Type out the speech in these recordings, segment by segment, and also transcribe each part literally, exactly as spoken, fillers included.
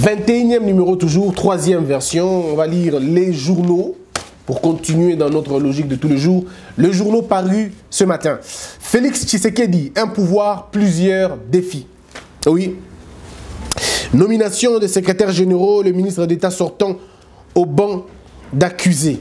vingt et unième numéro toujours, troisième version. On va lire les journaux pour continuer dans notre logique de tous les jours. Le journal paru ce matin. Félix Tshisekedi, un pouvoir, plusieurs défis. Oui. Nomination des secrétaires généraux, le ministre d'État sortant au banc d'accusés.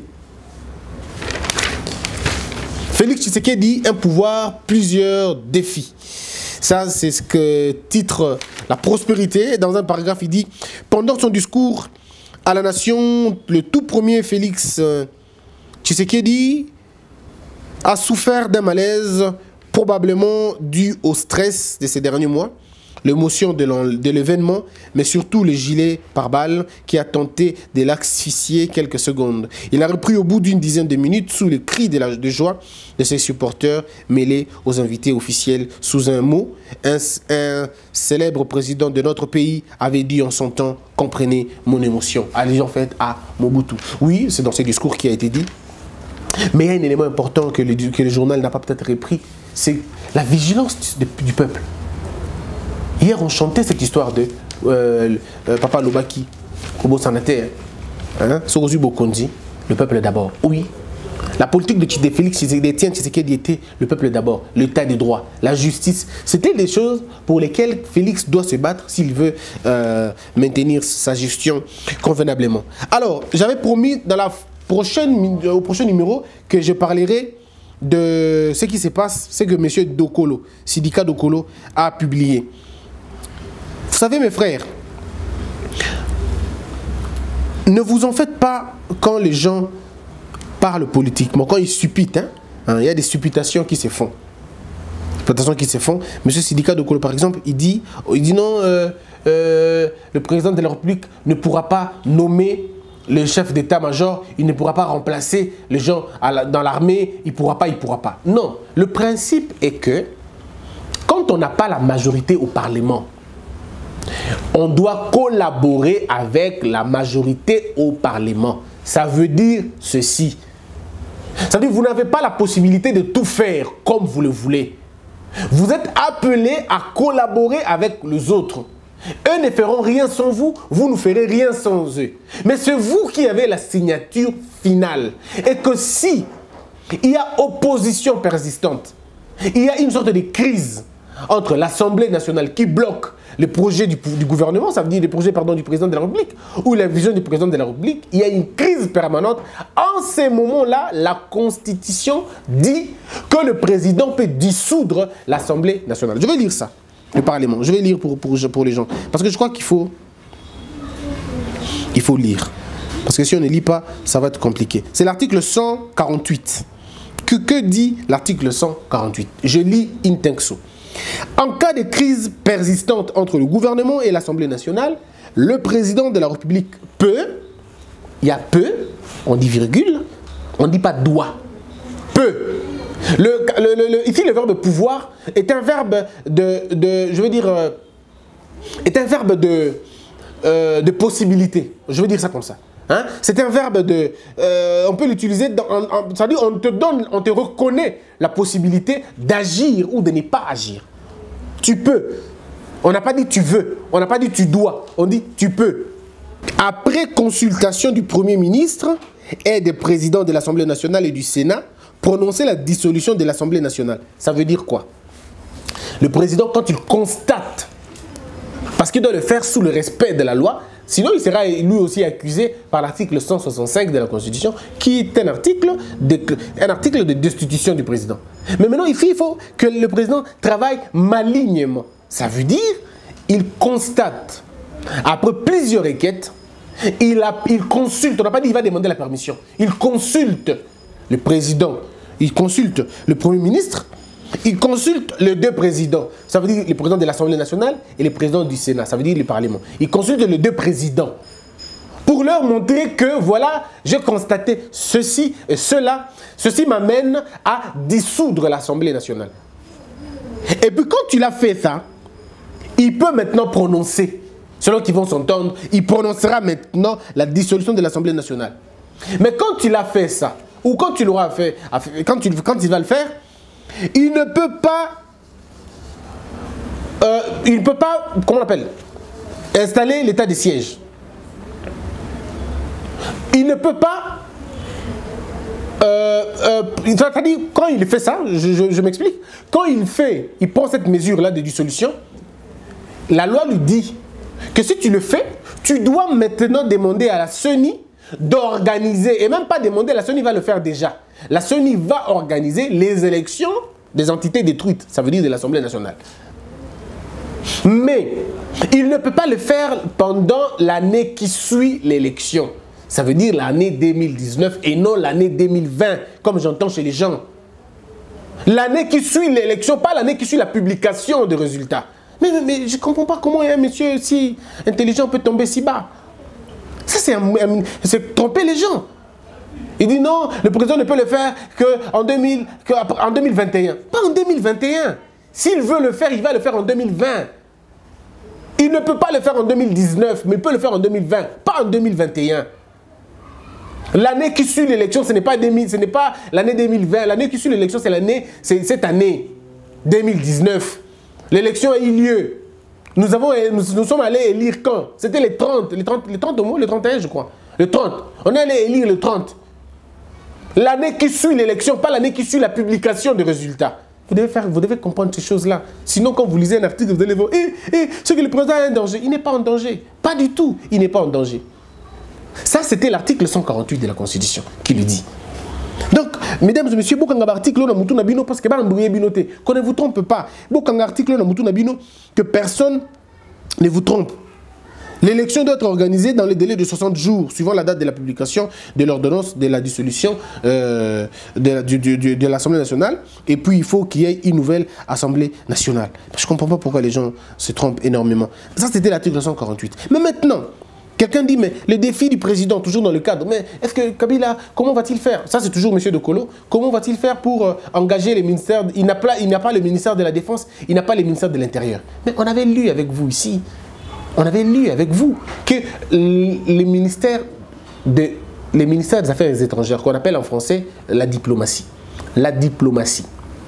Félix Tshisekedi, un pouvoir, plusieurs défis. Ça, c'est ce que titre La Prospérité. Dans un paragraphe, il dit « Pendant son discours à la nation, le tout premier Félix Tshisekedi a souffert d'un malaise probablement dû au stress de ces derniers mois, l'émotion de l'événement, mais surtout le gilet pare-balles qui a tenté de l'asphyxier quelques secondes. Il a repris au bout d'une dizaine de minutes sous les cris de, la, de joie de ses supporters mêlés aux invités officiels sous un mot. Un, un célèbre président de notre pays avait dit en son temps « Comprenez mon émotion ». Allusion en fait à Mobutu. Oui, c'est dans ce discours qui a été dit. Mais il y a un élément important que le, que le journal n'a pas peut-être repris, c'est la vigilance du, du peuple. Hier, on chantait cette histoire de euh, euh, Papa Lobaki, Kobo Sanate, hein, Sorozu Bokondi, le peuple d'abord. Oui, la politique de, de Félix Tshisekedi était le peuple d'abord, l'état des droits, la justice. C'était des choses pour lesquelles Félix doit se battre s'il veut euh, maintenir sa gestion convenablement. Alors, j'avais promis dans la prochaine, au prochain numéro que je parlerai de ce qui se passe, c'est que M. Dokolo, Sidika Dokolo, a publié. Vous savez, mes frères, ne vous en faites pas quand les gens parlent politiquement, quand ils supputent. Hein, hein, il y a des supputations qui se font. Supputations qui se font. M. Sidika Dokolo, par exemple, il dit, il dit non, euh, euh, le président de la République ne pourra pas nommer le chef d'état-major, il ne pourra pas remplacer les gens à la, dans l'armée, il ne pourra pas, il ne pourra pas. Non, le principe est que quand on n'a pas la majorité au Parlement, on doit collaborer avec la majorité au Parlement. Ça veut dire ceci. Ça veut dire que vous n'avez pas la possibilité de tout faire comme vous le voulez. Vous êtes appelés à collaborer avec les autres. Eux ne feront rien sans vous, vous ne ferez rien sans eux. Mais c'est vous qui avez la signature finale. Et que si il y a opposition persistante, il y a une sorte de crise entre l'Assemblée nationale qui bloque les projets du, du gouvernement, ça veut dire les projets pardon, du président de la République, ou la vision du président de la République, il y a une crise permanente. En ces moments-là, la Constitution dit que le président peut dissoudre l'Assemblée nationale. Je vais lire ça, le Parlement. Je vais lire pour, pour, pour les gens. Parce que je crois qu'il faut, il faut lire. Parce que si on ne lit pas, ça va être compliqué. C'est l'article cent quarante-huit. Que, que dit l'article cent quarante-huit? Je lis in texto. En cas de crise persistante entre le gouvernement et l'Assemblée nationale, le président de la République peut, il y a peut, on dit virgule, on ne dit pas doit, peut. Le, le, le, le, ici, le verbe pouvoir est un verbe de, de je veux dire, euh, est un verbe de, euh, de possibilité. Je veux dire ça comme ça. Hein? C'est un verbe de, euh, on peut l'utiliser, c'est-à-dire on te donne, on te reconnaît la possibilité d'agir ou de ne pas agir. Tu peux. On n'a pas dit tu veux, on n'a pas dit tu dois, on dit tu peux. Après consultation du Premier ministre et des présidents de l'Assemblée nationale et du Sénat, prononcer la dissolution de l'Assemblée nationale. Ça veut dire quoi? Le président, quand il constate, parce qu'il doit le faire sous le respect de la loi, sinon, il sera lui aussi accusé par l'article cent soixante-cinq de la Constitution, qui est un article de, un article de destitution du président. Mais maintenant, il faut que le président travaille malignement. Ça veut dire, il constate, après plusieurs requêtes, il, a, il consulte, on n'a pas dit qu'il va demander la permission, il consulte le président, il consulte le Premier ministre, il consulte les deux présidents. Ça veut dire le président de l'Assemblée nationale et le président du Sénat. Ça veut dire le Parlement. Il consulte les deux présidents pour leur montrer que, voilà, j'ai constaté ceci et cela. Ceci m'amène à dissoudre l'Assemblée nationale. Et puis quand il a fait ça, il peut maintenant prononcer, selon qu'ils vont s'entendre, il prononcera maintenant la dissolution de l'Assemblée nationale. Mais quand il a fait ça, ou quand il aura fait, quand il, quand il va le faire, il ne peut pas, euh, il ne peut pas, comment on l'appelle, installer l'état de siège. Il ne peut pas... Euh, euh, c'est-à-dire, quand il fait ça, je, je, je m'explique, quand il fait, il prend cette mesure-là de dissolution, la loi lui dit que si tu le fais, tu dois maintenant demander à la CENI d'organiser, et même pas demander, la CENI va le faire déjà. La CENI va organiser les élections des entités détruites, ça veut dire de l'Assemblée nationale. Mais il ne peut pas le faire pendant l'année qui suit l'élection. Ça veut dire l'année deux mille dix-neuf et non l'année deux mille vingt, comme j'entends chez les gens. L'année qui suit l'élection, pas l'année qui suit la publication des résultats. Mais, mais, mais je ne comprends pas comment un monsieur si intelligent peut tomber si bas. Ça, c'est tromper les gens. Il dit non, le président ne peut le faire qu'en deux mille, qu'en deux mille vingt et un. Pas en deux mille vingt et un. S'il veut le faire, il va le faire en deux mille vingt. Il ne peut pas le faire en deux mille dix-neuf, mais il peut le faire en deux mille vingt, pas en deux mille vingt et un. L'année qui suit l'élection, ce n'est pas, pas l'année deux mille vingt. L'année qui suit l'élection, c'est l'année, c'est cette année, deux mille dix-neuf. L'élection a eu lieu. Nous, avons, nous, nous sommes allés élire quand? C'était les trente, les trente, les trente au moins, le trente et un, je crois. Le trente. On est allé élire le trente. L'année qui suit l'élection, pas l'année qui suit la publication des résultats. Vous devez, faire, vous devez comprendre ces choses-là. Sinon, quand vous lisez un article, vous allez voir, eh, eh, ce que le président est en danger. Il n'est pas en danger. Pas du tout. Il n'est pas en danger. Ça, c'était l'article cent quarante-huit de la Constitution qui le dit. Donc, mesdames et messieurs, beaucoup d'articles on a moutou nabino parce que qu'on ne vous trompe pas. Beaucoup d'articles on a moutou nabino que personne ne vous trompe. L'élection doit être organisée dans les délais de soixante jours, suivant la date de la publication de l'ordonnance de la dissolution euh, de l'Assemblée nationale. Et puis, il faut qu'il y ait une nouvelle Assemblée nationale. Je ne comprends pas pourquoi les gens se trompent énormément. Ça, c'était l'article cent quarante-huit. Mais maintenant, quelqu'un dit, mais le défi du président, toujours dans le cadre, mais est-ce que Kabila, comment va-t-il faire? Ça, c'est toujours M. De Colo. Comment va-t-il faire pour euh, engager les ministères? Il n'a pas, pas le ministère de la Défense, il n'a pas le ministère de l'Intérieur. Mais on avait lu avec vous ici, on avait lu avec vous que les ministères, de, les ministères des Affaires étrangères, qu'on appelle en français la diplomatie, la diplomatie,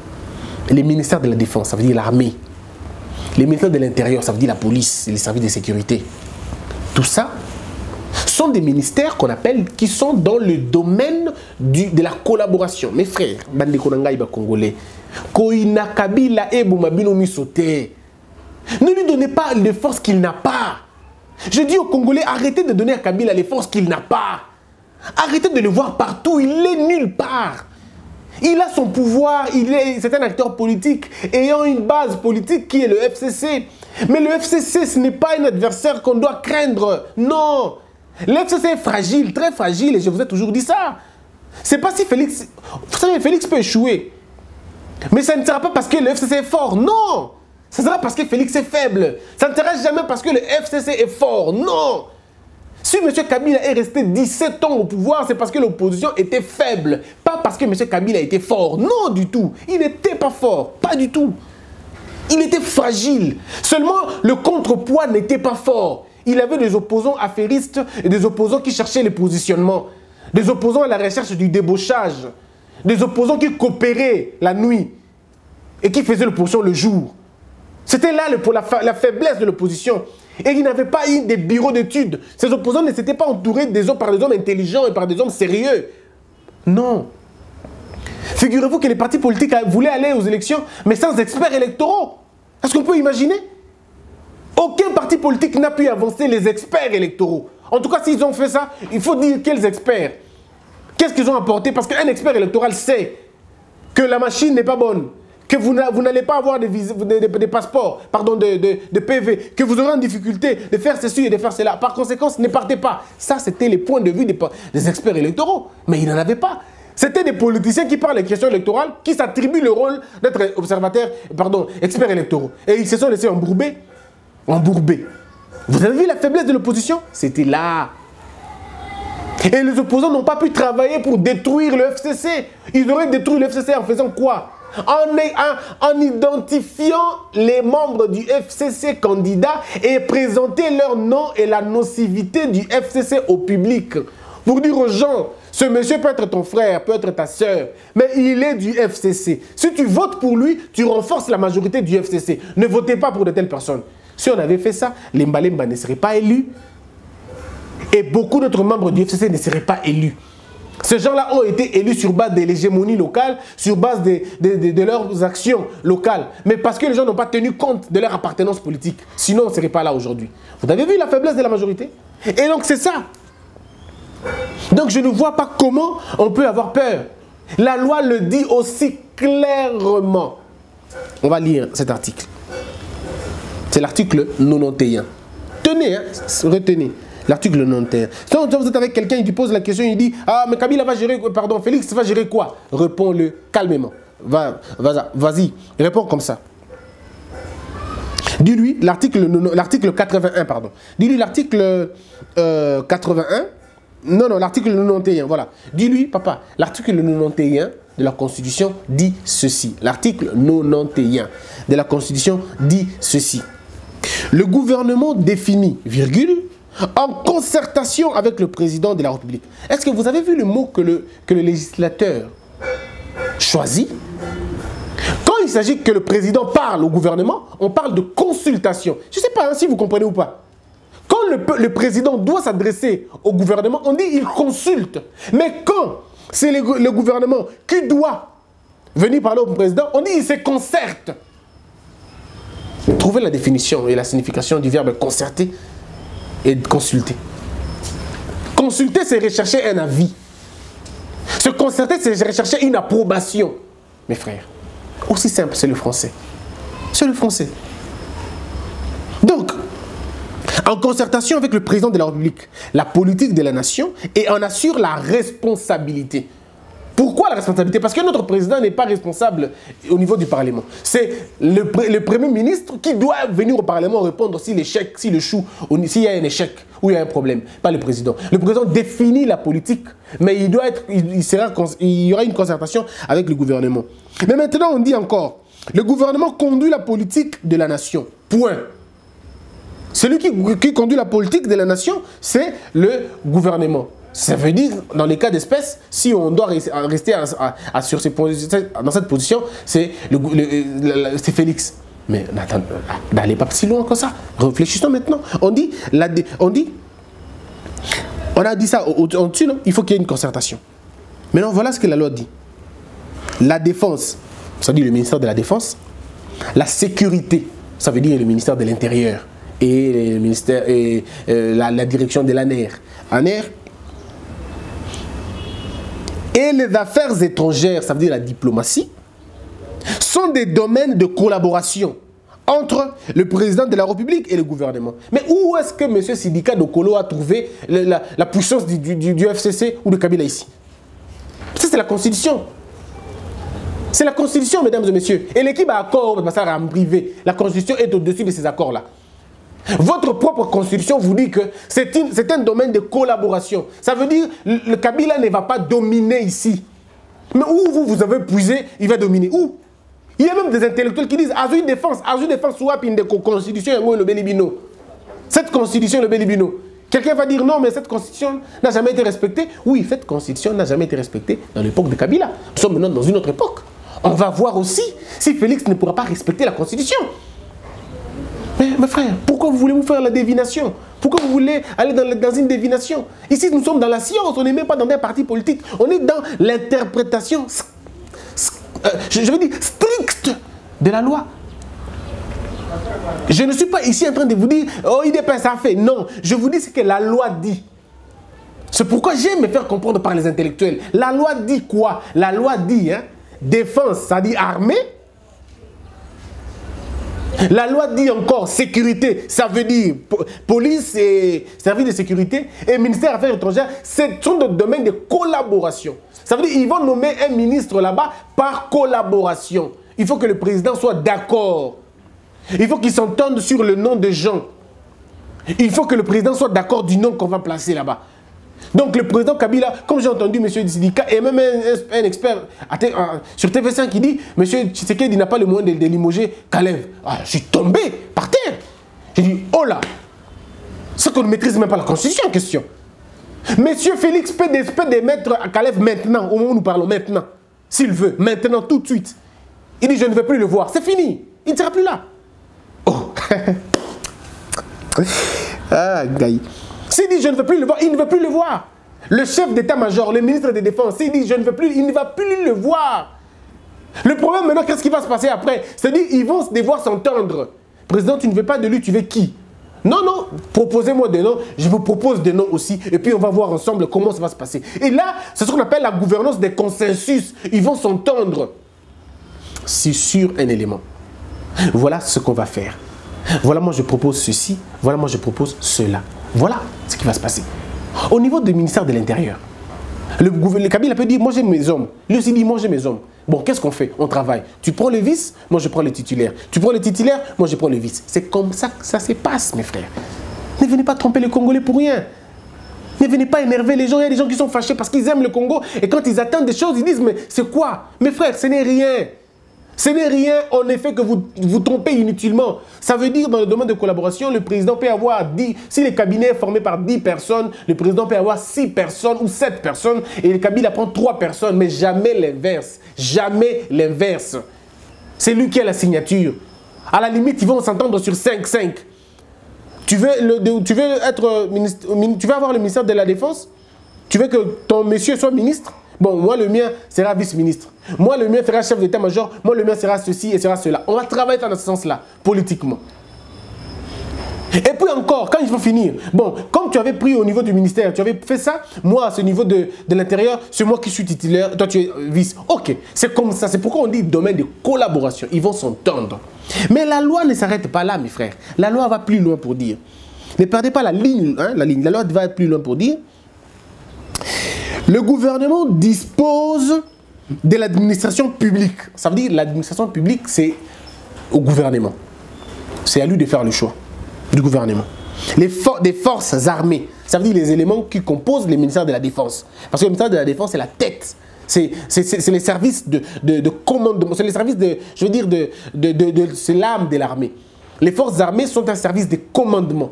les ministères de la Défense, ça veut dire l'armée, les ministères de l'Intérieur, ça veut dire la police, les services de sécurité. Tout ça sont des ministères qu'on appelle, qui sont dans le domaine du, de la collaboration. Mes frères, bande konangai ba congolais, koina Kabila e bumabino misote. Ne lui donnez pas les forces qu'il n'a pas. Je dis aux Congolais, arrêtez de donner à Kabila les forces qu'il n'a pas. Arrêtez de le voir partout, il est nulle part. Il a son pouvoir, il est, c'est un acteur politique ayant une base politique qui est le F C C. Mais le F C C, ce n'est pas un adversaire qu'on doit craindre. Non. Le F C C est fragile, très fragile, et je vous ai toujours dit ça. C'est pas si Félix... Vous savez, Félix peut échouer. Mais ça ne sera pas parce que le F C C est fort. Non. Ça sera parce que Félix est faible. Ça ne sera jamais parce que le F C C est fort. Non. Si M. Kabila est resté dix-sept ans au pouvoir, c'est parce que l'opposition était faible. Pas parce que M. Kabila était fort. Non, du tout. Il n'était pas fort. Pas du tout. Il était fragile. Seulement, le contrepoids n'était pas fort. Il avait des opposants affairistes et des opposants qui cherchaient les positionnements. Des opposants à la recherche du débauchage. Des opposants qui coopéraient la nuit et qui faisaient l'opposition le jour. C'était là le, pour la, la faiblesse de l'opposition. Et il n'avait pas eu des bureaux d'études. Ces opposants ne s'étaient pas entourés des hommes, par des hommes intelligents et par des hommes sérieux. Non. Figurez-vous que les partis politiques voulaient aller aux élections, mais sans experts électoraux. Est-ce qu'on peut imaginer? Aucun parti politique n'a pu avancer les experts électoraux. En tout cas, s'ils ont fait ça, il faut dire quels experts. Qu'est-ce qu'ils ont apporté? Parce qu'un expert électoral sait que la machine n'est pas bonne, que vous n'allez pas avoir des, des, des passeports, pardon, de, de, de P V, que vous aurez en difficulté de faire ceci et de faire cela. Par conséquent, ne partez pas. Ça, c'était les points de vue des, des experts électoraux. Mais ils n'en avaient pas. C'était des politiciens qui parlent des questions électorales, qui s'attribuent le rôle d'être observateurs, pardon, experts électoraux. Et ils se sont laissés embourber. Embourber. Vous avez vu la faiblesse de l'opposition? C'était là. Et les opposants n'ont pas pu travailler pour détruire le F C C. Ils auraient détruit le F C C en faisant quoi? En, en, en identifiant les membres du F C C candidats et présenter leur nom et la nocivité du F C C au public. Pour dire aux gens, ce monsieur peut être ton frère, peut être ta soeur, mais il est du F C C. Si tu votes pour lui, tu renforces la majorité du F C C. Ne votez pas pour de telles personnes. Si on avait fait ça, les Mbalemba ne seraient pas élus. Et beaucoup d'autres membres du F C C ne seraient pas élus. Ces gens-là ont été élus sur base de l'hégémonie locale, sur base de, de, de, de leurs actions locales. Mais parce que les gens n'ont pas tenu compte de leur appartenance politique. Sinon, on ne serait pas là aujourd'hui. Vous avez vu la faiblesse de la majorité? Et donc, c'est ça. Donc, je ne vois pas comment on peut avoir peur. La loi le dit aussi clairement. On va lire cet article. C'est l'article quatre-vingt-onze. Tenez, hein, retenez. L'article quatre-vingt-onze. Quand vous êtes avec quelqu'un, il te pose la question, il dit « Ah, mais Kabila va gérer, pardon, Félix va gérer quoi ?» Réponds-le calmement. Va, va, vas-y, réponds comme ça. Dis-lui, l'article quatre-vingt-un, pardon. Dis-lui l'article euh, quatre-vingt-un. Non, non, l'article quatre-vingt-onze, voilà. Dis-lui, papa, l'article quatre-vingt-onze de la Constitution dit ceci. L'article quatre-vingt-onze de la Constitution dit ceci. Le gouvernement définit, virgule, en concertation avec le président de la République. Est-ce que vous avez vu le mot que le, que le législateur choisit? Quand il s'agit que le président parle au gouvernement, on parle de consultation. Je ne sais pas hein, si vous comprenez ou pas. Quand le, le président doit s'adresser au gouvernement, on dit il consulte. Mais quand c'est le, le gouvernement qui doit venir parler au président, on dit il se concerte. Trouvez la définition et la signification du verbe concerter et consulter. Consulter, c'est rechercher un avis. Se concerter, c'est rechercher une approbation. Mes frères, aussi simple, c'est le français. C'est le français. Donc, en concertation avec le président de la République, la politique de la nation, et en assure la responsabilité. Pourquoi la responsabilité? Parce que notre président n'est pas responsable au niveau du Parlement. C'est le, le Premier ministre qui doit venir au Parlement répondre si l'échec, si le chou, s'il y a un échec ou il y a un problème. Pas le président. Le président définit la politique, mais il, doit être, il, il, sera, il y aura une concertation avec le gouvernement. Mais maintenant, on dit encore, le gouvernement conduit la politique de la nation. Point. Celui qui, qui conduit la politique de la nation, c'est le gouvernement. Ça veut dire, dans les cas d'espèce, si on doit rester à, à, à, sur ces, dans cette position, c'est Félix. Mais n'allez pas si loin que ça. Réfléchissons maintenant. On dit, la, on dit, on a dit ça au-dessus, non? Il faut qu'il y ait une concertation. Maintenant, voilà ce que la loi dit. La défense, ça veut dire le ministère de la Défense. La sécurité, ça veut dire le ministère de l'Intérieur. Et, le ministère, et euh, la, la direction de l'A N E R. A N E R. Et les affaires étrangères, ça veut dire la diplomatie, sont des domaines de collaboration entre le président de la République et le gouvernement. Mais où est-ce que M. Sidika Dokolo a trouvé la, la, la puissance du, du, du F C C ou de Kabila ici? Ça, c'est la Constitution. C'est la Constitution, mesdames et messieurs. Et l'équipe a accord, ça en privé. La Constitution est au-dessus de ces accords-là. Votre propre constitution vous dit que c'est un domaine de collaboration. Ça veut dire que le Kabila ne va pas dominer ici. Mais où vous, vous avez puisé, il va dominer. Où? Il y a même des intellectuels qui disent Azul Défense, Azul Défense, soit une constitution, le Bélibino. Cette constitution, le Bélibino. Quelqu'un va dire non, mais cette constitution n'a jamais été respectée. Oui, cette constitution n'a jamais été respectée dans l'époque de Kabila. Nous sommes maintenant dans une autre époque. On va voir aussi si Félix ne pourra pas respecter la constitution. Mais mes frères, pourquoi vous voulez vous faire la divination? Pourquoi vous voulez aller dans, dans une divination? Ici, nous sommes dans la science, on n'est même pas dans des partis politiques. On est dans l'interprétation, euh, je, je veux dire, stricte de la loi. Je ne suis pas ici en train de vous dire, oh, I D P S a fait. Non, je vous dis ce que la loi dit. C'est pourquoi j'aime me faire comprendre par les intellectuels. La loi dit quoi? La loi dit, hein, défense, ça dit armée. La loi dit encore sécurité, ça veut dire police et service de sécurité et ministère des Affaires étrangères, ce sont des domaines de collaboration. Ça veut dire qu'ils vont nommer un ministre là-bas par collaboration. Il faut que le président soit d'accord. Il faut qu'ils s'entendent sur le nom des gens. Il faut que le président soit d'accord du nom qu'on va placer là-bas. Donc le président Kabila, comme j'ai entendu M. Sidika et même un, un expert sur T V cinq qui dit M. Tshisekedi n'a pas le moyen de, de limoger Kalev. Ah, je suis tombé par terre. J'ai dit, oh là, c'est qu'on ne maîtrise même pas la constitution en question. M. Félix peut démettre à Kalev maintenant, au moment où nous parlons maintenant, s'il veut, maintenant, tout de suite. Il dit, je ne veux plus le voir, c'est fini, il ne sera plus là. Oh, Ah, Gaï. S'il dit je ne veux plus le voir, il ne veut plus le voir. Le chef d'état-major, le ministre des Défenses, s'il dit je ne veux plus, il ne va plus le voir. Le problème maintenant, qu'est-ce qui va se passer après? C'est-à-dire ils vont devoir s'entendre. Président, tu ne veux pas de lui, tu veux qui? Non, non, proposez-moi des noms, je vous propose des noms aussi, et puis on va voir ensemble comment ça va se passer. Et là, c'est ce qu'on appelle la gouvernance des consensus. Ils vont s'entendre. C'est sur un élément. Voilà ce qu'on va faire. Voilà, moi je propose ceci, voilà, moi je propose cela. Voilà ce qui va se passer. Au niveau du ministère de l'Intérieur, le, le Kabila peut dire, moi j'ai mes hommes. Lui aussi dit, moi j'ai mes hommes. Bon, qu'est-ce qu'on fait? On travaille. Tu prends le vice, moi je prends le titulaire. Tu prends le titulaire, moi je prends le vice. C'est comme ça que ça se passe, mes frères. Ne venez pas tromper les Congolais pour rien. Ne venez pas énerver les gens. Il y a des gens qui sont fâchés parce qu'ils aiment le Congo. Et quand ils attendent des choses, ils disent, mais c'est quoi? Mes frères, ce n'est rien. Ce n'est rien, en effet, que vous vous trompez inutilement. Ça veut dire, dans le domaine de collaboration, le président peut avoir dix... Si le cabinet est formé par dix personnes, le président peut avoir six personnes ou sept personnes et le cabinet prend trois personnes, mais jamais l'inverse. Jamais l'inverse. C'est lui qui a la signature. À la limite, ils vont s'entendre sur cinq cinq. Tu veux, le, tu veux être ministre, tu veux avoir le ministère de la Défense? Tu veux que ton monsieur soit ministre? Bon, moi, le mien sera vice-ministre. Moi, le mien sera chef d'état-major. Moi, le mien sera ceci et sera cela. On va travailler dans ce sens-là, politiquement. Et puis encore, quand il faut finir, bon, comme tu avais pris au niveau du ministère, tu avais fait ça, moi, à ce niveau de, de l'intérieur, c'est moi qui suis titulaire, toi, tu es vice. Ok, c'est comme ça. C'est pourquoi on dit domaine de collaboration. Ils vont s'entendre. Mais la loi ne s'arrête pas là, mes frères. La loi va plus loin pour dire. Ne perdez pas la ligne, hein, la ligne. La loi va plus loin pour dire. Le gouvernement dispose de l'administration publique. Ça veut dire l'administration publique, c'est au gouvernement. C'est à lui de faire le choix du gouvernement. Les for des forces armées, ça veut dire les éléments qui composent le ministère de la Défense. Parce que le ministère de la Défense, c'est la tête. C'est les services de, de, de commandement. C'est les services de, je veux dire, de, de, de, de, c'est l'âme de l'armée. Les forces armées sont un service de commandement.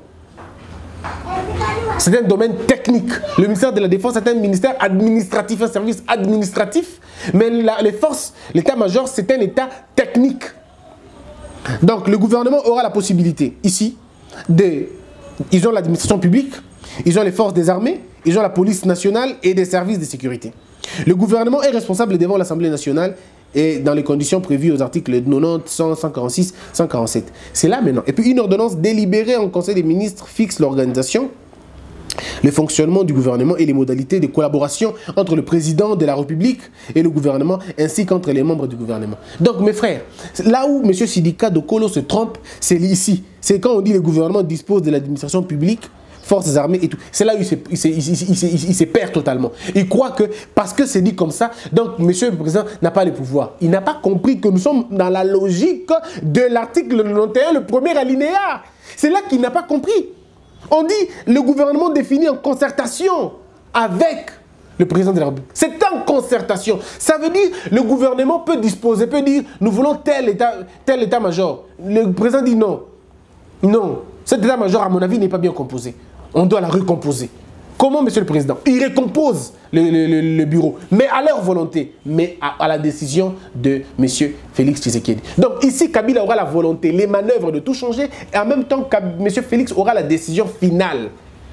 C'est un domaine technique. Le ministère de la Défense est un ministère administratif, un service administratif. Mais la, les forces, l'état-major, c'est un état technique. Donc, le gouvernement aura la possibilité, ici, de... Ils ont l'administration publique, ils ont les forces des armées, ils ont la police nationale et des services de sécurité. Le gouvernement est responsable devant l'Assemblée nationale et dans les conditions prévues aux articles quatre-vingt-dix, cent, cent quarante-six, cent quarante-sept. C'est là maintenant. Et puis, une ordonnance délibérée en Conseil des ministres fixe l'organisation, le fonctionnement du gouvernement et les modalités de collaboration entre le président de la République et le gouvernement, ainsi qu'entre les membres du gouvernement. Donc, mes frères, là où M. Sidika Dokolo se trompe, c'est ici. C'est quand on dit que le gouvernement dispose de l'administration publique, forces armées et tout. C'est là où il se, il, se, il, se, il, se, il se perd totalement. Il croit que, parce que c'est dit comme ça, donc M. le Président n'a pas le pouvoir. Il n'a pas compris que nous sommes dans la logique de l'article quatre-vingt-onze, le premier alinéa. C'est là qu'il n'a pas compris. On dit le gouvernement définit en concertation avec le président de la République. C'est en concertation. Ça veut dire le gouvernement peut disposer, peut dire nous voulons tel état, tel état-major. Le président dit non. Non. Cet état-major, à mon avis, n'est pas bien composé. On doit la recomposer. Comment, monsieur le président? Il recompose le, le, le, le bureau, mais à leur volonté, mais à, à la décision de monsieur Félix Tshisekedi. Donc ici, Kabila aura la volonté, les manœuvres de tout changer, et en même temps, monsieur Félix aura la décision finale.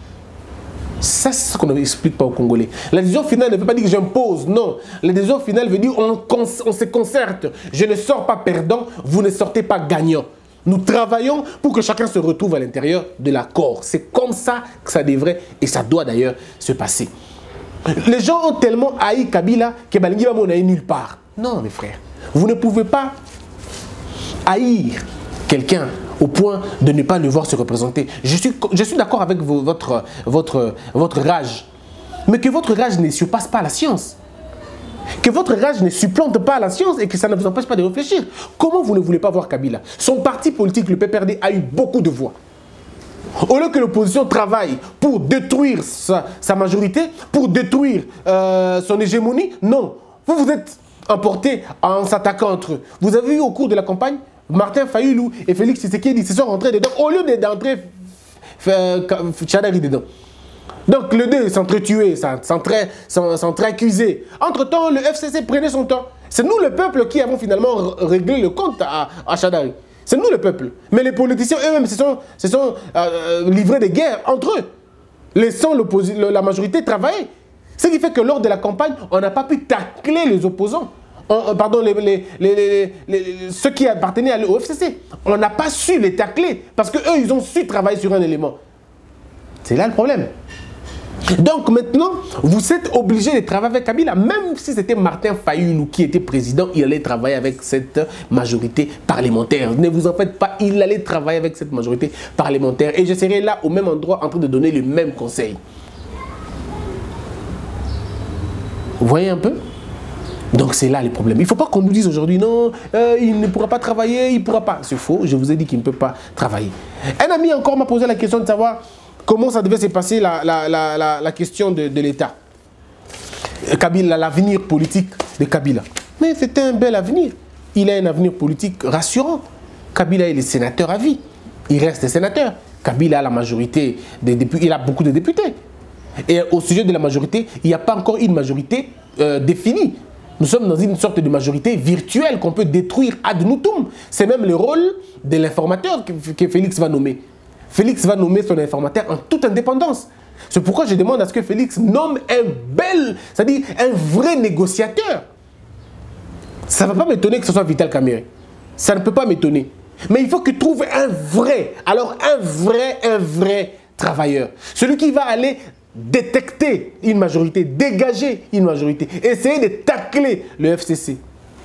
Ça, c'est ce qu'on n'explique pas aux Congolais. La décision finale ne veut pas dire que j'impose, non. La décision finale veut dire on, on se concerte. Je ne sors pas perdant, vous ne sortez pas gagnant. Nous travaillons pour que chacun se retrouve à l'intérieur de l'accord. C'est comme ça que ça devrait et ça doit d'ailleurs se passer. Les gens ont tellement haï Kabila que Balingi va m'en haïr nulle part. Non, mes frères, vous ne pouvez pas haïr quelqu'un au point de ne pas le voir se représenter. Je suis, je suis d'accord avec vos, votre, votre, votre rage, mais que votre rage ne surpasse pas la science. Que votre rage ne supplante pas la science et que ça ne vous empêche pas de réfléchir. Comment vous ne voulez pas voir Kabila? Son parti politique, le P P R D, a eu beaucoup de voix. Au lieu que l'opposition travaille pour détruire sa, sa majorité, pour détruire euh, son hégémonie, non. Vous vous êtes emportés en s'attaquant entre eux. Vous avez vu au cours de la campagne, Martin Fayulu et Félix Tshisekedi se sont rentrés dedans, au lieu d'entrer Tchadari dedans. Donc les deux s'entretuaient, s'entre-accusaient. Entre-temps, le F C C prenait son temps. C'est nous, le peuple, qui avons finalement réglé le compte à, à Tchadari. C'est nous le peuple. Mais les politiciens eux-mêmes se sont, se sont euh, livrés des guerres entre eux, laissant la majorité travailler. Ce qui fait que lors de la campagne, on n'a pas pu tacler les opposants. On, pardon, les, les, les, les, les, ceux qui appartenaient au F C C. On n'a pas su les tacler parce qu'eux, ils ont su travailler sur un élément. C'est là le problème. Donc maintenant, vous êtes obligé de travailler avec Kabila. Même si c'était Martin Fayulu qui était président, il allait travailler avec cette majorité parlementaire. Ne vous en faites pas, il allait travailler avec cette majorité parlementaire. Et je serai là au même endroit en train de donner le même conseil. Vous voyez un peu? Donc c'est là le problème. Il ne faut pas qu'on nous dise aujourd'hui, non, euh, il ne pourra pas travailler, il ne pourra pas. C'est faux, je vous ai dit qu'il ne peut pas travailler. Un ami encore m'a posé la question de savoir comment ça devait se passer la, la, la, la, la question de, de l'État. Kabila, l'avenir politique de Kabila. Mais c'était un bel avenir. Il a un avenir politique rassurant. Kabila est le sénateur à vie. Il reste sénateur. Kabila a la majorité des députés, il a beaucoup de députés. Et au sujet de la majorité, il n'y a pas encore une majorité euh, définie. Nous sommes dans une sorte de majorité virtuelle qu'on peut détruire ad nutum. C'est même le rôle de l'informateur que, que Félix va nommer. Félix va nommer son informateur en toute indépendance. C'est pourquoi je demande à ce que Félix nomme un bel, c'est-à-dire un vrai négociateur. Ça ne va pas m'étonner que ce soit Vital Kamerhe. Ça ne peut pas m'étonner. Mais il faut qu'il trouve un vrai, alors un vrai, un vrai travailleur. Celui qui va aller détecter une majorité, dégager une majorité, essayer de tacler le F C C.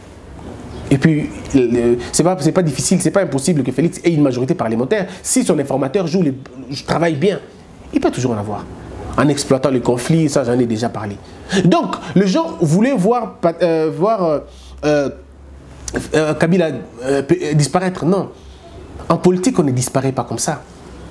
Et puis, ce n'est pas, pas difficile, ce n'est pas impossible que Félix ait une majorité parlementaire. Si son informateur joue, les, travaille bien, il peut toujours en avoir. En exploitant les conflits, ça j'en ai déjà parlé. Donc, les gens voulaient voir, euh, voir euh, euh, euh, Kabila euh, disparaître. Non. En politique, on ne disparaît pas comme ça.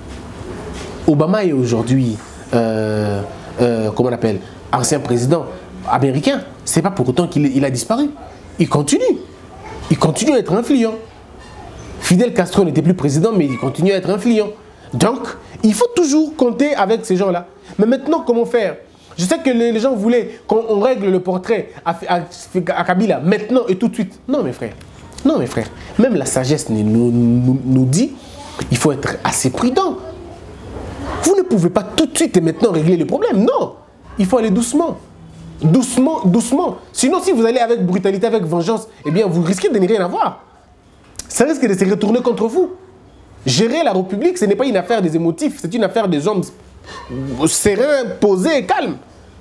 Obama est aujourd'hui, euh, euh, comment on appelle, ancien président américain. Ce n'est pas pour autant qu'il a disparu. Il continue. Il continue à être influent. Fidel Castro n'était plus président, mais il continue à être influent. Donc, il faut toujours compter avec ces gens-là. Mais maintenant, comment faire? Je sais que les gens voulaient qu'on règle le portrait à, à, à Kabila maintenant et tout de suite. Non, mes frères. Non, mes frères. Même la sagesse nous, nous, nous dit qu'il faut être assez prudent. Vous ne pouvez pas tout de suite et maintenant régler le problème. Non. Il faut aller doucement. Doucement, doucement. Sinon, si vous allez avec brutalité, avec vengeance, eh bien, vous risquez de ne rien avoir. Ça risque de se retourner contre vous. Gérer la République, ce n'est pas une affaire des émotifs, c'est une affaire des hommes sereins, posés et calmes.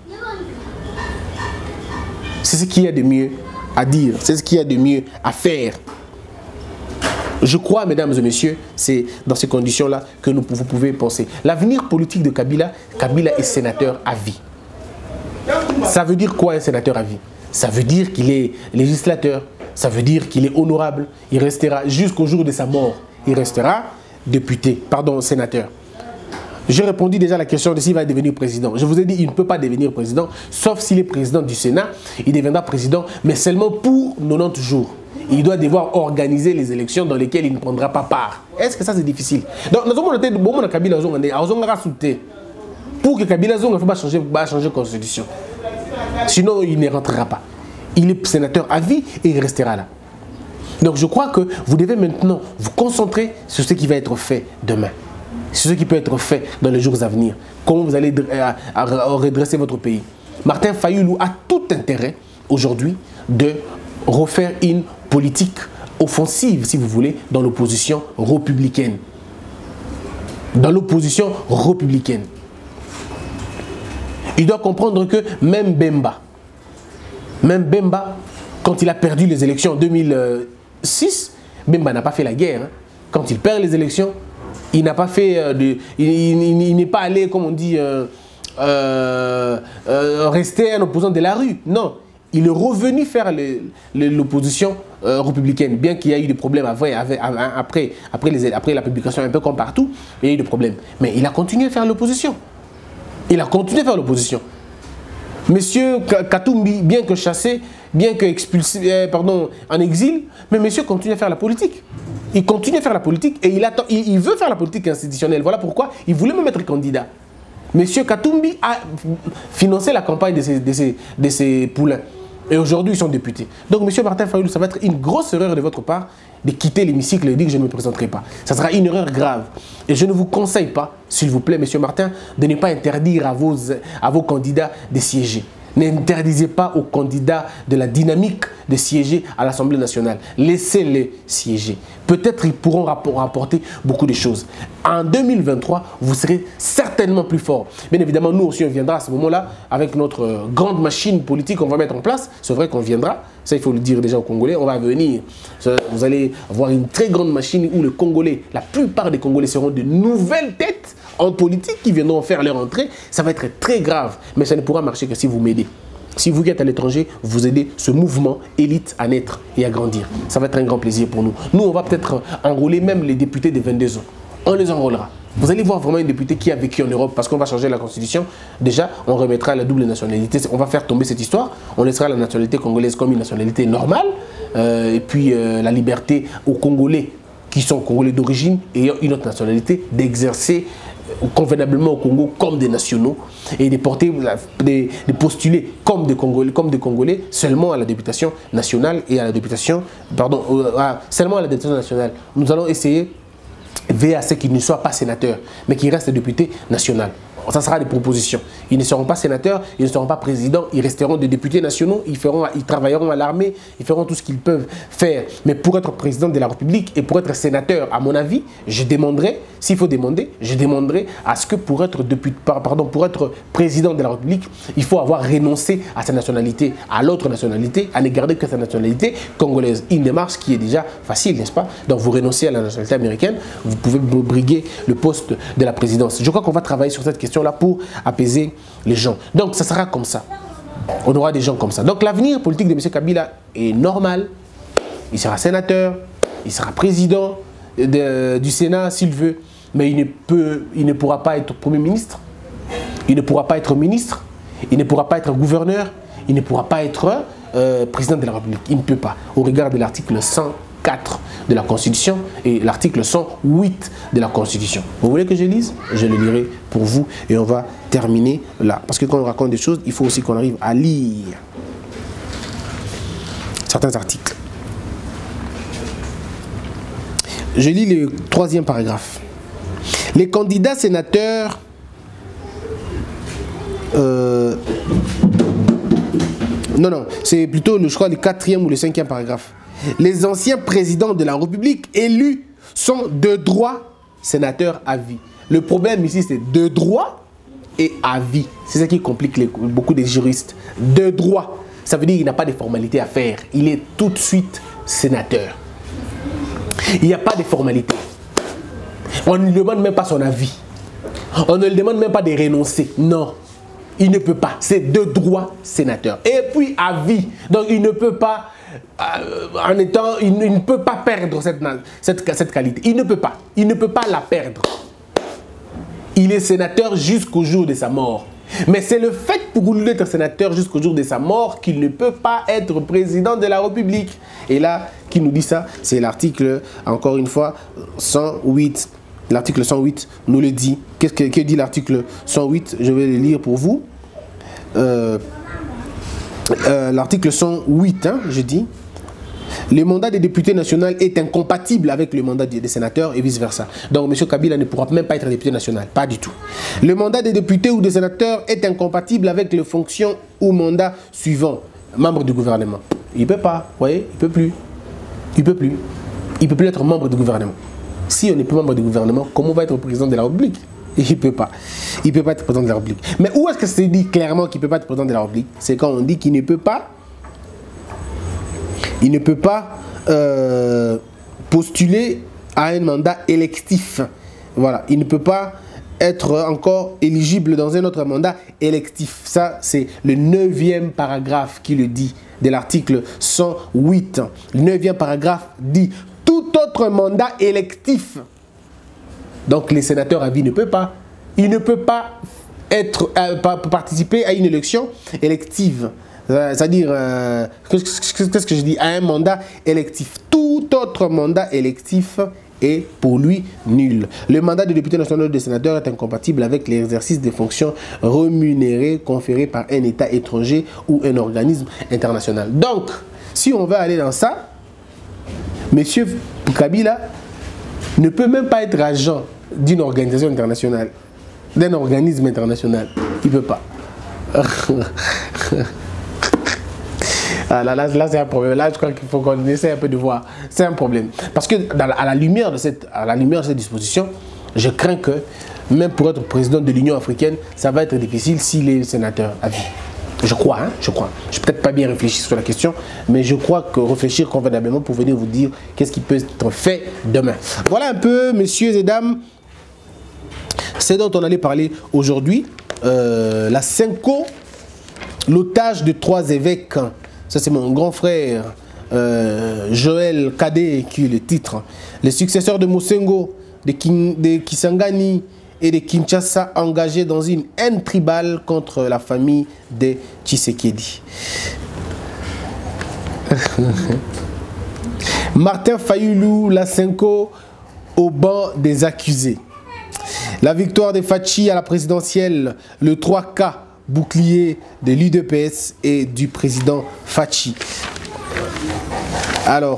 C'est ce qu'il y a de mieux à dire, c'est ce qu'il y a de mieux à faire. Je crois, mesdames et messieurs, c'est dans ces conditions-là que nous, vous pouvez penser. L'avenir politique de Kabila, Kabila est sénateur à vie. Ça veut dire quoi un sénateur à vie? Ça veut dire qu'il est législateur, ça veut dire qu'il est honorable. Il restera jusqu'au jour de sa mort. Il restera député, pardon, sénateur. J'ai répondu déjà à la question de s'il va devenir président. Je vous ai dit, il ne peut pas devenir président, sauf s'il est président du Sénat. Il deviendra président, mais seulement pour quatre-vingt-dix jours. Il doit devoir organiser les élections dans lesquelles il ne prendra pas part. Est-ce que ça c'est difficile? Donc, nous avons noté que Kabila pour que Kabila Zonga, il ne faut pas changer de constitution. Sinon, il ne rentrera pas. Il est sénateur à vie et il restera là. Donc, je crois que vous devez maintenant vous concentrer sur ce qui va être fait demain. Sur ce qui peut être fait dans les jours à venir. Comment vous allez redresser votre pays. Martin Fayulu a tout intérêt aujourd'hui de refaire une politique offensive, si vous voulez, dans l'opposition républicaine. Dans l'opposition républicaine. Il doit comprendre que même Bemba, même Bemba, quand il a perdu les élections en deux mille six, Bemba n'a pas fait la guerre. Hein. Quand il perd les élections, il n'a pas fait euh, de, il, il, il n'est pas allé, comme on dit, euh, euh, euh, rester un opposant de la rue. Non, il est revenu faire l'opposition euh, républicaine, bien qu'il y ait eu des problèmes après, après, après, après, les, après la publication, un peu comme partout, il y a eu des problèmes. Mais il a continué à faire l'opposition. Il a continué à faire l'opposition. Monsieur Katumbi, bien que chassé, bien que expulsé, euh, pardon, en exil, mais monsieur continue à faire la politique. Il continue à faire la politique et il, attend, il, il veut faire la politique institutionnelle. Voilà pourquoi il voulait même être candidat. Monsieur Katumbi a financé la campagne de ses, de ses, de ses poulains. Et aujourd'hui, ils sont députés. Donc, M. Martin Fayulu, ça va être une grosse erreur de votre part de quitter l'hémicycle et de dire que je ne me présenterai pas. Ça sera une erreur grave. Et je ne vous conseille pas, s'il vous plaît, M. Martin, de ne pas interdire à vos, à vos candidats de siéger. N'interdisez pas aux candidats de la dynamique de siéger à l'Assemblée nationale. Laissez-les siéger. Peut-être qu'ils pourront rapporter beaucoup de choses. En deux mille vingt-trois, vous serez certainement plus fort. Bien évidemment, nous aussi, on viendra à ce moment-là avec notre grande machine politique qu'on va mettre en place. C'est vrai qu'on viendra. Ça, il faut le dire déjà aux Congolais. On va venir. Vous allez avoir une très grande machine où les Congolais, la plupart des Congolais seront de nouvelles têtes en politique qui viendront faire leur entrée. Ça va être très grave. Mais ça ne pourra marcher que si vous m'aidez. Si vous êtes à l'étranger, vous aidez ce mouvement élite à naître et à grandir. Ça va être un grand plaisir pour nous. Nous, on va peut-être enrôler même les députés de vingt-deux ans. On les enrôlera. Vous allez voir vraiment une députée qui a vécu en Europe parce qu'on va changer la constitution. Déjà, on remettra la double nationalité. On va faire tomber cette histoire. On laissera la nationalité congolaise comme une nationalité normale. Euh, et puis euh, la liberté aux Congolais qui sont Congolais d'origine et une autre nationalité d'exercer convenablement au Congo comme des nationaux et de porter, de, de postuler comme des, Congolais, comme des Congolais seulement à la députation nationale et à la députation, pardon, à, seulement à la députation nationale. Nous allons essayer veiller à ce qu'ils ne soient pas sénateurs, mais qu'ils restent députés nationaux. Ça sera des propositions. Ils ne seront pas sénateurs, ils ne seront pas présidents, ils resteront des députés nationaux, ils, feront, ils travailleront à l'armée, ils feront tout ce qu'ils peuvent faire. Mais pour être président de la République et pour être sénateur, à mon avis, je demanderai, s'il faut demander, je demanderai à ce que pour être, député, pardon, pour être président de la République, il faut avoir renoncé à sa nationalité, à l'autre nationalité, à ne garder que sa nationalité congolaise. Une démarche qui est déjà facile, n'est-ce pas? Donc vous renoncez à la nationalité américaine, vous pouvez briguer le poste de la présidence. Je crois qu'on va travailler sur cette question là pour apaiser les gens. Donc ça sera comme ça. On aura des gens comme ça. Donc l'avenir politique de M. Kabila est normal. Il sera sénateur, il sera président de, du Sénat s'il veut, mais il ne, peut, il ne pourra pas être Premier ministre, il ne pourra pas être ministre, il ne pourra pas être gouverneur, il ne pourra pas être euh, président de la République. Il ne peut pas, au regard de l'article cent quatre de la Constitution et l'article cent huit de la Constitution. Vous voulez que je lise? Je le lirai pour vous et on va terminer là. Parce que quand on raconte des choses, il faut aussi qu'on arrive à lire certains articles. Je lis le troisième paragraphe. Les candidats sénateurs euh, non, non, c'est plutôt, je crois, le quatrième ou le cinquième paragraphe. Les anciens présidents de la République élus sont de droit sénateurs à vie. Le problème ici, c'est de droit et à vie. C'est ça qui complique les, beaucoup des juristes. De droit, ça veut dire qu'il n'a pas de formalité à faire. Il est tout de suite sénateur. Il n'y a pas de formalité. On ne lui demande même pas son avis. On ne lui demande même pas de renoncer. Non, il ne peut pas. C'est de droit sénateur. Et puis à vie. Donc il ne peut pas... Euh, en étant, il, il ne peut pas perdre cette, cette, cette qualité. Il ne peut pas. Il ne peut pas la perdre. Il est sénateur jusqu'au jour de sa mort. Mais c'est le fait pour lui d'être sénateur jusqu'au jour de sa mort qu'il ne peut pas être président de la République. Et là, qui nous dit ça? C'est l'article, encore une fois, cent huit. L'article cent huit nous le dit. Qu'est-ce que, que dit l'article cent huit? Je vais le lire pour vous. Euh, Euh, l'article cent huit, hein, je dis, le mandat des députés nationaux est incompatible avec le mandat des sénateurs et vice-versa. Donc M. Kabila ne pourra même pas être député national, pas du tout. Le mandat des députés ou des sénateurs est incompatible avec les fonctions ou mandats suivants, membre du gouvernement. Il ne peut pas, vous voyez, il ne peut plus. Il ne peut plus. Il ne peut plus être membre du gouvernement. Si on n'est plus membre du gouvernement, comment on va être président de la République? Il ne peut pas. Il ne peut pas être président de la République. Mais où est-ce que c'est dit clairement qu'il ne peut pas être président de la République? C'est quand on dit qu'il ne peut pas, il ne peut pas euh, postuler à un mandat électif. Voilà. Il ne peut pas être encore éligible dans un autre mandat électif. Ça, c'est le neuvième paragraphe qui le dit de l'article cent huit. Le neuvième paragraphe dit « Tout autre mandat électif ». Donc les sénateurs à vie ne peuvent pas. Il ne peut pas être, euh, participer à une élection élective. C'est-à-dire, euh, qu'est-ce que je dis? À un mandat électif. Tout autre mandat électif est pour lui nul. Le mandat de député national ou de sénateur est incompatible avec l'exercice des fonctions rémunérées conférées par un État étranger ou un organisme international. Donc, si on veut aller dans ça, M. Kabila ne peut même pas être agent d'une organisation internationale, d'un organisme international. Il ne peut pas. Ah, là, là, là c'est un problème. Là, je crois qu'il faut qu'on essaie un peu de voir. C'est un problème. Parce que dans la, à, la lumière de cette, à la lumière de cette disposition, je crains que, même pour être président de l'Union africaine, ça va être difficile s'il est sénateur à vie. Je crois, hein, je crois. Je n'ai peut-être pas bien réfléchi sur la question, mais je crois que réfléchir convenablement pour venir vous dire qu'est-ce qui peut être fait demain. Voilà un peu, messieurs et dames, c'est dont on allait parler aujourd'hui. Euh, la Senko, l'otage de trois évêques. Ça, c'est mon grand frère euh, Joël Kadé qui est le titre. Les successeurs de Mosengo, de, King, de Kisangani et de Kinshasa engagés dans une haine tribale contre la famille de Tshisekedi. Martin Fayulu, la Senko, au banc des accusés. La victoire de Fachi à la présidentielle, le trois K. Bouclier de l'U D P S et du président Fachi. Alors,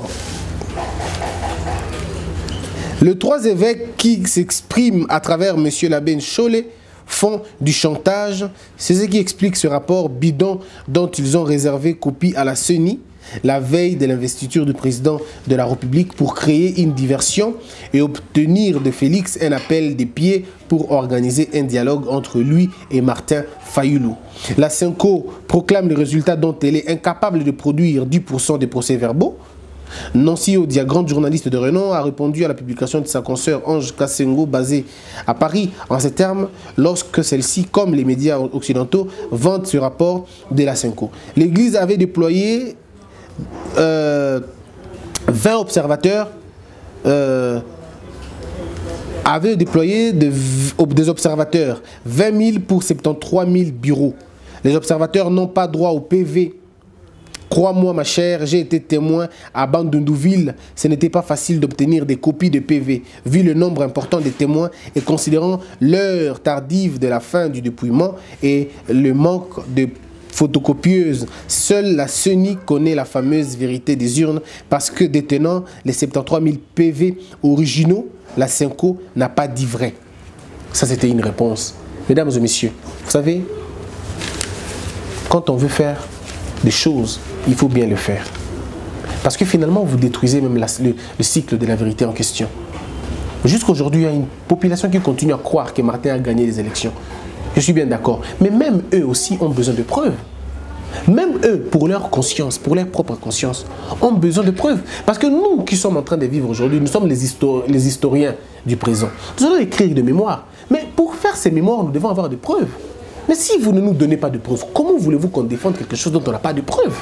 les trois évêques qui s'expriment à travers M. Labène Cholé font du chantage. C'est ce qui explique ce rapport bidon dont ils ont réservé copie à la C E N I la veille de l'investiture du président de la République pour créer une diversion et obtenir de Félix un appel des pieds pour organiser un dialogue entre lui et Martin Fayulu. La Senko proclame les résultats dont elle est incapable de produire dix pour cent des procès-verbaux. Nancy Odia, grande journaliste de renom, a répondu à la publication de sa consoeur Ange Kassengo basée à Paris en ces termes lorsque celle-ci, comme les médias occidentaux, vante ce rapport de la Senko. L'Église avait déployé Euh, vingt observateurs euh, avaient déployé de, des observateurs, vingt mille pour soixante-treize mille bureaux. Les observateurs n'ont pas droit au P V. Crois-moi ma chère, j'ai été témoin à Bandundouville. Ce n'était pas facile d'obtenir des copies de P V. Vu le nombre important de témoins et considérant l'heure tardive de la fin du dépouillement et le manque de photocopieuse, seule la C E N I connaît la fameuse vérité des urnes parce que détenant les soixante-treize mille P V originaux, la Senko n'a pas dit vrai. Ça, c'était une réponse. Mesdames et messieurs, vous savez, quand on veut faire des choses, il faut bien le faire. Parce que finalement, vous détruisez même la, le, le cycle de la vérité en question. Jusqu'aujourd'hui, il y a une population qui continue à croire que Martin a gagné les élections. Je suis bien d'accord. Mais même eux aussi ont besoin de preuves. Même eux, pour leur conscience, pour leur propre conscience, ont besoin de preuves. Parce que nous qui sommes en train de vivre aujourd'hui, nous sommes les, histori les historiens du présent. Nous allons écrire des mémoires. Mais pour faire ces mémoires, nous devons avoir des preuves. Mais si vous ne nous donnez pas de preuves, comment voulez-vous qu'on défende quelque chose dont on n'a pas de preuves?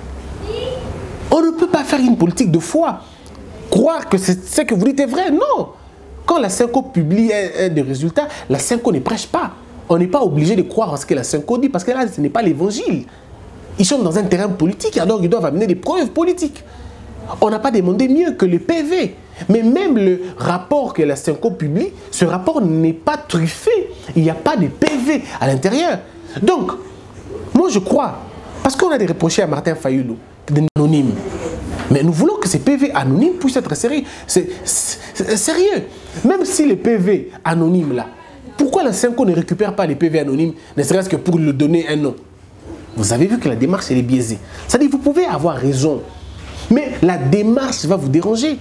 On ne peut pas faire une politique de foi. Croire que ce que vous dites est vrai. Non. Quand la Senko publie un, un des résultats, la Senko ne prêche pas. On n'est pas obligé de croire en ce que la Senko dit, parce que là, ce n'est pas l'évangile. Ils sont dans un terrain politique, alors ils doivent amener des preuves politiques. On n'a pas demandé mieux que le P V. Mais même le rapport que la Senko publie, ce rapport n'est pas truffé. Il n'y a pas de P V à l'intérieur. Donc, moi je crois, parce qu'on a des reprochés à Martin Fayulu, d'anonyme. Mais nous voulons que ces P V anonymes puissent être sérieux. C'est sérieux. Même si les P V anonymes là, pourquoi la Senko ne récupère pas les P V anonymes, ne serait-ce que pour lui donner un nom? Vous avez vu que la démarche, elle est biaisée. C'est-à-dire, vous pouvez avoir raison, mais la démarche va vous déranger.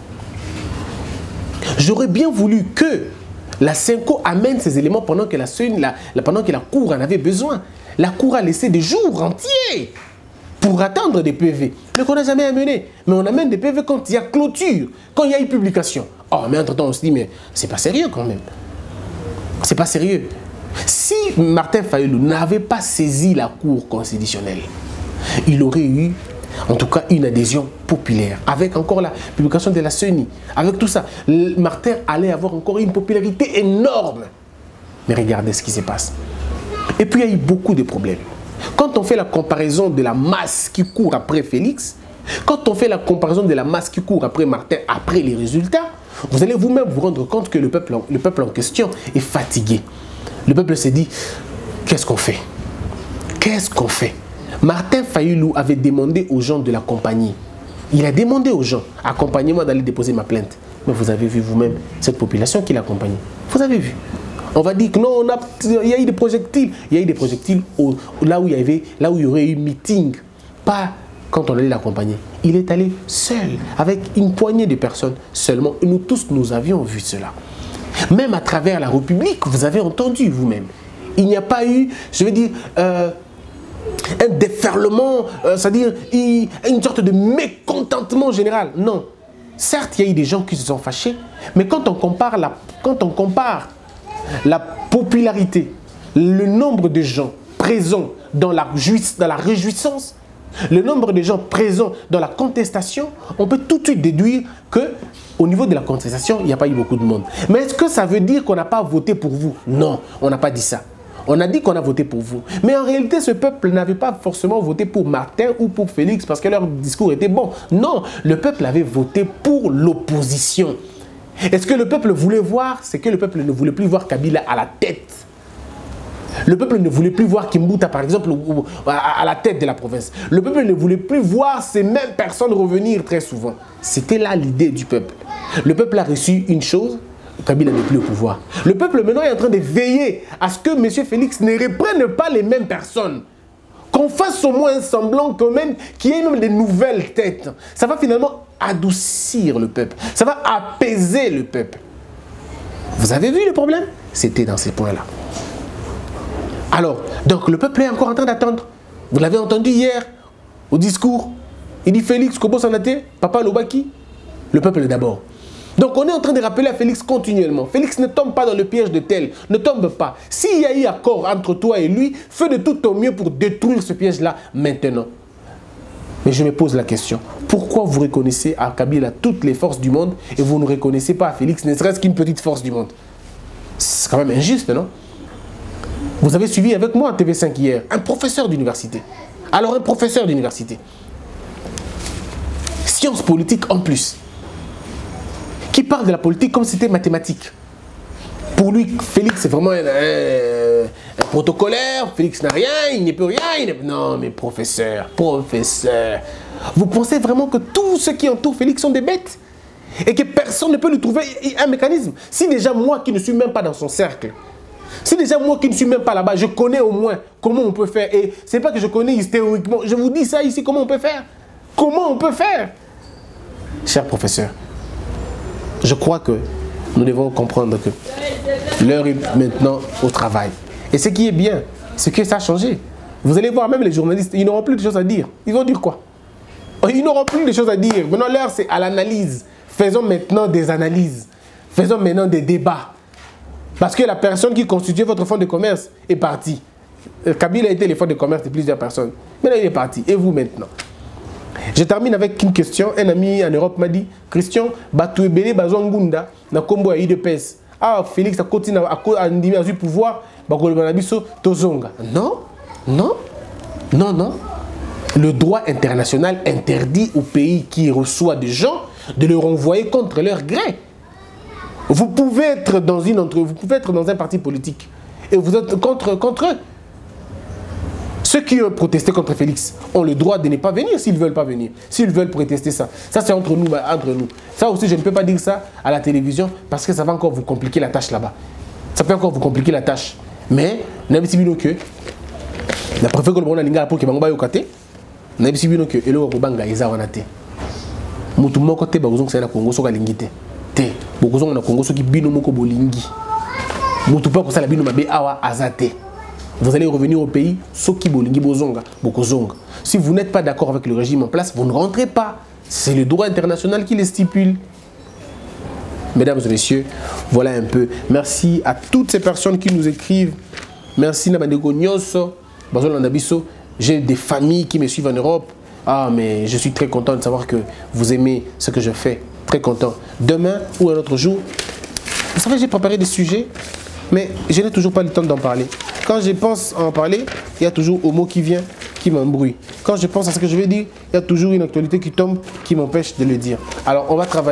J'aurais bien voulu que la Senko amène ces éléments pendant que la, la, la, pendant que la Cour en avait besoin. La Cour a laissé des jours entiers pour attendre des P V, mais qu'on n'a jamais amené. Mais on amène des P V quand il y a clôture, quand il y a une publication. Oh, mais entre-temps, on se dit, mais c'est pas sérieux quand même. C'est pas sérieux. Si Martin Fayulu n'avait pas saisi la Cour constitutionnelle, il aurait eu, en tout cas, une adhésion populaire. Avec encore la publication de la C E N I, avec tout ça, Martin allait avoir encore une popularité énorme. Mais regardez ce qui se passe. Et puis, il y a eu beaucoup de problèmes. Quand on fait la comparaison de la masse qui court après Félix, quand on fait la comparaison de la masse qui court après Martin, après les résultats, vous allez vous-même vous rendre compte que le peuple, le peuple en question est fatigué. Le peuple s'est dit, qu'est-ce qu'on fait? Qu'est-ce qu'on fait? Martin Fayulu avait demandé aux gens de l'accompagner. Il a demandé aux gens, accompagnez-moi d'aller déposer ma plainte. Mais vous avez vu vous-même cette population qui l'accompagnait. Vous avez vu. On va dire que non, on a, il y a eu des projectiles. Il y a eu des projectiles au, là, où il y avait, là où il y aurait eu meeting. Pas quand on allait l'accompagner. Il est allé seul, avec une poignée de personnes seulement. Et nous tous, nous avions vu cela. Même à travers la République, vous avez entendu vous-même. Il n'y a pas eu, je veux dire, euh, un déferlement, euh, c'est-à-dire une sorte de mécontentement général. Non. Certes, il y a eu des gens qui se sont fâchés, mais quand on compare la, quand on compare la popularité, le nombre de gens présents dans la, dans la réjouissance, le nombre de gens présents dans la contestation, on peut tout de suite déduire que au niveau de la contestation, il n'y a pas eu beaucoup de monde. Mais est-ce que ça veut dire qu'on n'a pas voté pour vous? Non, on n'a pas dit ça. On a dit qu'on a voté pour vous. Mais en réalité, ce peuple n'avait pas forcément voté pour Martin ou pour Félix parce que leur discours était bon. Non, le peuple avait voté pour l'opposition. Est-ce que le peuple voulait voir? C'est que le peuple ne voulait plus voir Kabila à la tête. Le peuple ne voulait plus voir Kimbuta, par exemple, à la tête de la province. Le peuple ne voulait plus voir ces mêmes personnes revenir très souvent. C'était là l'idée du peuple. Le peuple a reçu une chose, Kabila n'est plus au pouvoir. Le peuple maintenant est en train de veiller à ce que M. Félix ne reprenne pas les mêmes personnes. Qu'on fasse au moins un semblant quand même qu'il y ait même des nouvelles têtes. Ça va finalement adoucir le peuple. Ça va apaiser le peuple. Vous avez vu le problème? C'était dans ces points-là. Alors, donc le peuple est encore en train d'attendre. Vous l'avez entendu hier au discours. Il dit Félix, Kobo Sanate, Papa Lobaki. Le peuple d'abord. Donc on est en train de rappeler à Félix continuellement. Félix, ne tombe pas dans le piège de tel. Ne tombe pas. S'il y a eu accord entre toi et lui, fais de tout ton mieux pour détruire ce piège-là maintenant. Mais je me pose la question. Pourquoi vous reconnaissez à Kabila toutes les forces du monde et vous ne reconnaissez pas à Félix ne serait-ce qu'une petite force du monde? C'est quand même injuste, non? Vous avez suivi avec moi à T V cinq hier un professeur d'université. Alors un professeur d'université. Sciences politiques en plus. Qui parle de la politique comme si c'était mathématique. Pour lui, Félix c'est vraiment un, un, un protocolaire. Félix n'a rien, il n'y peut rien. Il non mais professeur, professeur. Vous pensez vraiment que tous ceux qui entourent Félix sont des bêtes? Et que personne ne peut lui trouver un mécanisme? Si déjà moi qui ne suis même pas dans son cercle, si déjà moi qui ne suis même pas là-bas, je connais au moins comment on peut faire. Et ce n'est pas que je connais théoriquement. Je vous dis ça ici, comment on peut faire. Comment on peut faire? Cher professeur, je crois que nous devons comprendre que l'heure est maintenant au travail. Et ce qui est bien, c'est que ça a changé. Vous allez voir même les journalistes, ils n'auront plus de choses à dire. Ils vont dire quoi? Ils n'auront plus de choses à dire. Maintenant l'heure c'est à l'analyse. Faisons maintenant des analyses. Faisons maintenant des débats. Parce que la personne qui constituait votre fonds de commerce est partie. Kabila a été le fonds de commerce de plusieurs personnes. Maintenant, il est parti. Et vous maintenant? Je termine avec une question. Un ami en Europe m'a dit, Christian, Batouebele Bazongunda, na kombo I D P S. Ah, Félix a continué à ndimi à pouvoir, Bakolbanabiso, Tozonga. Non, non, non, non. Le droit international interdit au pays qui reçoit des gens de les renvoyer contre leur gré. Vous pouvez être dans une entre, vous pouvez être dans un parti politique et vous êtes contre, contre eux. Ceux qui ont protesté contre Félix ont le droit de ne pas venir s'ils ne veulent pas venir. S'ils veulent protester ça. Ça c'est entre nous, entre nous. Ça aussi je ne peux pas dire ça à la télévision parce que ça va encore vous compliquer la tâche là-bas. Ça peut encore vous compliquer la tâche. Mais, n'avez-vous que la préfet que le monde a l'ingala pour que Bangoba yokate, n'avez-vous que Elo Robanga Eza Wanate. Mutumo côté Bagozon c'est la Congo soka lingite. Beaucoup na Congo qui bino moko bolingi. Mutu pa ko sala bino mabe awa azate. Vous allez revenir au pays soki bolingi bozonga, bokozonga. Si vous n'êtes pas d'accord avec le régime en place, vous ne rentrez pas. C'est le droit international qui les stipule. Mesdames et messieurs, voilà un peu. Merci à toutes ces personnes qui nous écrivent. Merci Nabandeko Nyoso, Bazolanda Bisso. J'ai des familles qui me suivent en Europe. Ah mais je suis très content de savoir que vous aimez ce que je fais. Très content. Demain ou un autre jour, vous savez, j'ai préparé des sujets, mais je n'ai toujours pas le temps d'en parler. Quand je pense à en parler, il y a toujours un mot qui vient, qui m'embrouille. Quand je pense à ce que je vais dire, il y a toujours une actualité qui tombe, qui m'empêche de le dire. Alors, on va travailler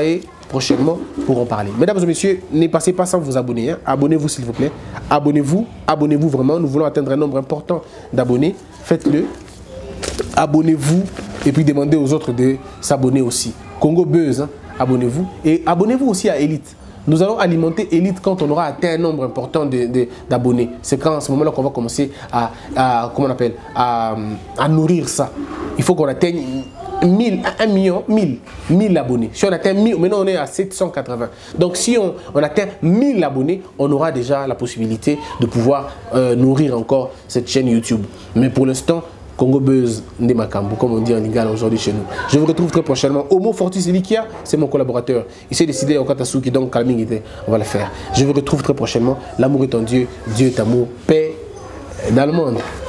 prochainement pour en parler. Mesdames et messieurs, ne passez pas sans vous abonner. Hein. Abonnez-vous s'il vous plaît. Abonnez-vous. Abonnez-vous vraiment. Nous voulons atteindre un nombre important d'abonnés. Faites-le. Abonnez-vous et puis demandez aux autres de s'abonner aussi. Congo Buzz, hein. Abonnez-vous. Et abonnez-vous aussi à Elite. Nous allons alimenter Elite quand on aura atteint un nombre important d'abonnés. C'est quand à ce moment-là qu'on va commencer à, à, comment on appelle, à, à nourrir ça. Il faut qu'on atteigne mille, un million, mille, mille abonnés. Si on atteint mille, maintenant on est à sept cent quatre-vingts. Donc si on, on atteint mille abonnés, on aura déjà la possibilité de pouvoir euh, nourrir encore cette chaîne YouTube. Mais pour l'instant, Congo Buzz Ndemakambu, comme on dit en lingala aujourd'hui chez nous. Je vous retrouve très prochainement. Homo Fortis Elikia, c'est mon collaborateur. Il s'est décidé au Katasuki, donc Kalming, on va le faire. Je vous retrouve très prochainement. L'amour est en Dieu, Dieu est amour, paix dans le monde.